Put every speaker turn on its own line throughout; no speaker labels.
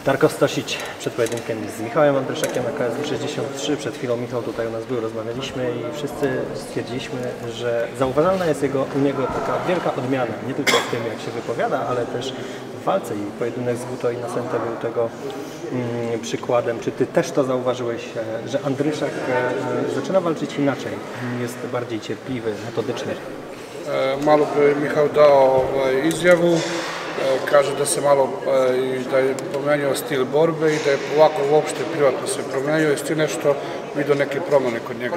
Darko Stosić przed pojedynkiem z Michałem Andryszakiem na KSW 63. Przed chwilą Michał tutaj u nas był, rozmawialiśmy i wszyscy stwierdziliśmy, że zauważalna jest u niego taka wielka odmiana, nie tylko w tym, jak się wypowiada, ale też w walce, i pojedynek z Guto Innocente był tego przykładem. Czy ty też to zauważyłeś, że Andryszak zaczyna walczyć inaczej, jest bardziej cierpliwy, metodyczny?
Malo bi Michał dao izjavu, kaže da se malo da je promijenio stil borbe i da je ovako uopšte privatno se promijenio. Jesi ti nešto vidio neke promjene kod njega?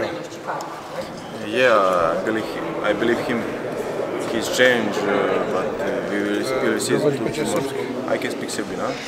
Yeah, I believe him. He's changed, but we will see tomorrow. I can speak Serbian, huh?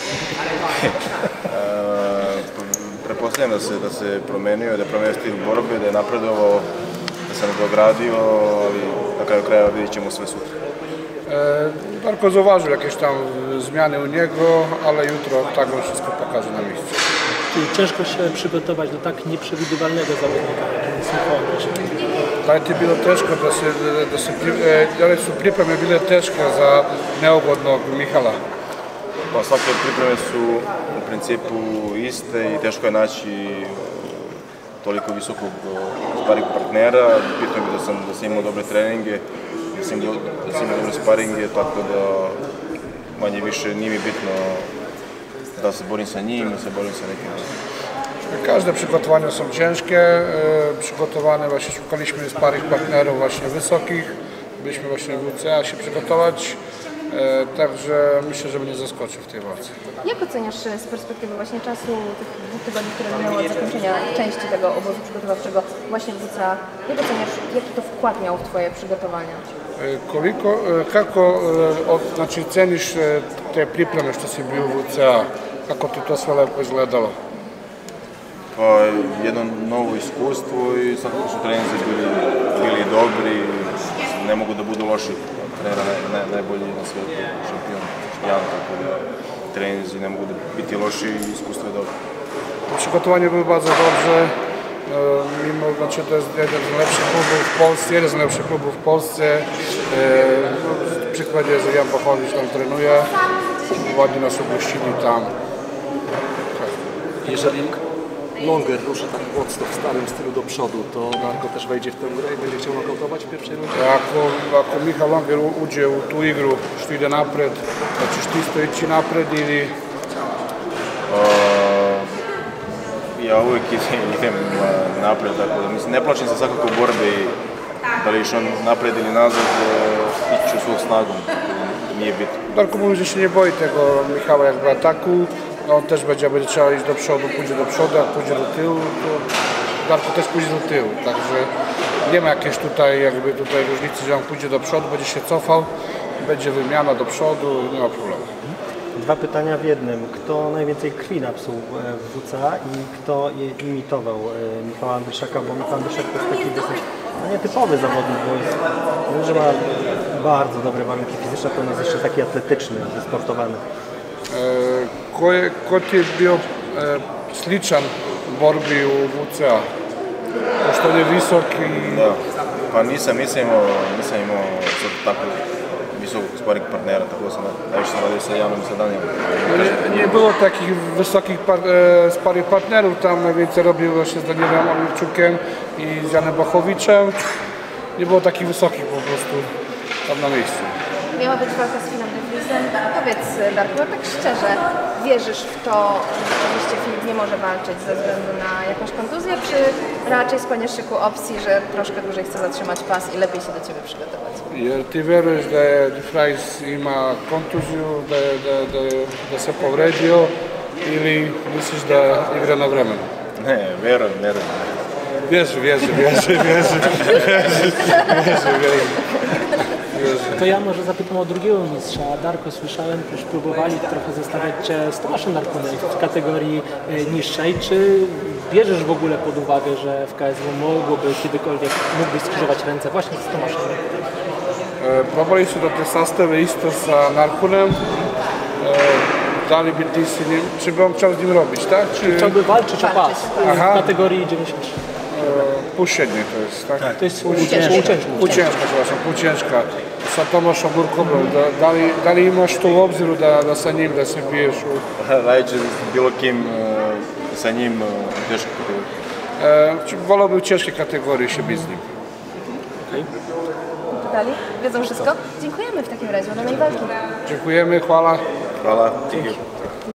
Pretpostavljam da se promijenio, da je promijenio stil borbe, da je napredovao, da se nadogradio, ali na kraju krajeva vidjet ćemo sve sutra.
Darko zauważył jakieś tam zmiany u niego, ale jutro oktagon wszystko pokaże na miejscu.
Czyli ciężko się przygotować do tak nieprzewidywalnego zawodnika, jakim jest Michał Andryszak.
Da li ti je bilo teško da li su pripreme bile teške za neugodnog Mihala?
Pa svake pripreme su u principu iste i teško je naći toliko visokog sparing partnera. Bitno je da sam imao dobre treninge, da sam imao dobre sparinge, tako da manje više nije mi bitno da se borim sa njim, da se borim sa nekim.
Każde przygotowania są ciężkie, przygotowane właśnie szukaliśmy sparych partnerów właśnie wysokich, byliśmy właśnie w WCA się przygotować, także myślę, że mnie zaskoczył w tej walce.
Jak oceniasz z perspektywy właśnie czasu tych 2 tygodni, które minęło od zakończenia części tego obozu przygotowawczego właśnie w WCA, jak oceniasz, jaki to wkład miał w twoje przygotowania?
Kako znači, ceniš te pripreme što si bio u WCA, kako ti to sve lepo izgledalo?
Pa jedno novo iskustvo i svakako su treninzi bili dobri, ne mogu da budu loši, trenera najbolji na svijetu, šampion, Jan, tako da treninzi ne mogu da biti loši i iskustvo je dobro.
Przygotowanie było bardzo dobrze, mimo, znaczy to jest jeden z najlepszych klubów w Polsce, jeden z najlepszych klubów w Polsce. Przykład jest, że Jan Bochowicz tam trenuje, ładnie nas ugościli tam.
Jeżeli Longer ruszy tak mocno w starym stylu do przodu, to Darko też wejdzie w tę grę i będzie chciał nokautować w pierwszej rundzie?
Ako Michał Longer uđe u tu igru što ide napred, da ćeš ti isto ići napred ili...
Ja uvijek idem napred, tako da mislim, ne plašim se svakako u borbi, da li išao napred ili nazad, ići ću svog snagom, nije bitno.
Darko mówi, że się nie boi tego Michała jakby ataku. On też będzie trzeba iść do przodu, pójdzie do przodu, jak pójdzie do tyłu, to Darko też pójdzie do tyłu. Także nie ma jakiejś tutaj różnicy, że on pójdzie do przodu, będzie się cofał, będzie wymiana do przodu, nie ma problemu.
2 pytania w jednym. Kto najwięcej krwi napsuł w WCA i kto imitował Michała Andryszaka? Bo Michał Andryszak to jest taki dosyć nietypowy zawodnik, bo wiem, że ma bardzo dobre warunki fizyczne, to jest jeszcze taki atletyczny, wysportowany.
Ko ti je bio sličan borbi u WCA? Pošto on je visok i...
Da, pa nisam imao sad tako visokog sparing partnera, tako da sam najviše radio sa Janom i sa Danielom.
Nie było takich wysokich sparing partnerów, tam najwięcej robił właśnie z Danielem Olirczukiem i z Janem Bochowiczem. Nie było takich wysokich po prostu tam na miejscu.
Miała być walka z Filipem de Vriesem. Powiedz, Darku, tak szczerze, wierzysz w to, że rzeczywiście Filip nie może walczyć ze względu na jakąś kontuzję, czy raczej skłaniasz się ku opcji, że troszkę dłużej chce zatrzymać pas i lepiej się do ciebie przygotować?
Jer ti veruješ da je de Vries ima kontuziju, da se povredio ili misliš da igra na vremenu?
Ne, vjerujem.
Wierzy.
To ja może zapytam o drugiego mistrza. Darko, słyszałem, już próbowali trochę zestawiać Cię z Tomaszem Narkunem w kategorii niższej. Czy bierzesz w ogóle pod uwagę, że w KSW kiedykolwiek mógłbyś skrzyżować ręce właśnie z Tomaszem Narkunem?
Probali su da te sastave isto sa Narkunem. Da li bi ti si nim, czy by on chciał z nim robić, tak?
Chciałby walczyć o pas w kategorii 93.
Półśredniej to jest, tak?
To jest
półciężka, przepraszam, półciężka. sa Tomašom Burkom, da li imaš to u obziru da sa njim, da se biješ u...
Radije s bilo kim, sa njim teško kategorije.
Volao bi u ciężkiej kategorii się bić z nim.
Pytali? Wiedzą wszystko? Dziękujemy w takim razie, udanej walki.
Dziękujemy, chwała.
Hvala.